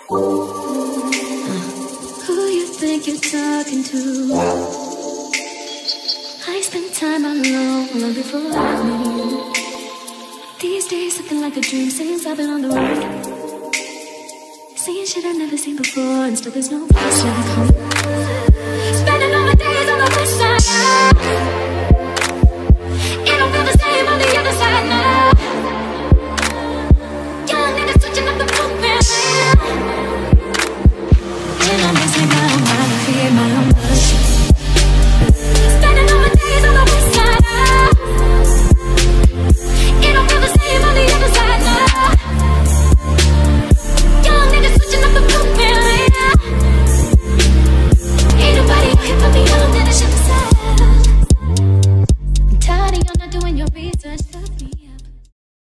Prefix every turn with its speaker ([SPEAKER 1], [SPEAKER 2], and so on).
[SPEAKER 1] Who you think you're talking to? I spent time alone long before I met you. These days looking like a dream since I've been on the road. Seeing shit I've never seen before, and still there's no place like home. Spending all my days on the west side.